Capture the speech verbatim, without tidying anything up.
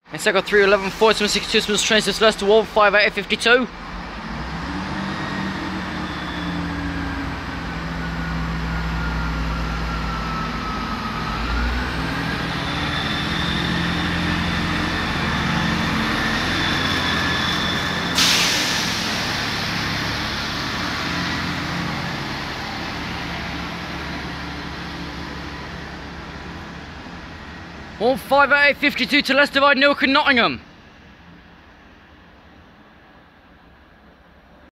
And second three eleven four seven six two Smiths trains to Leicester one five eight fifty-two. one five eight fifty-two to Leicester by Newark and Nottingham.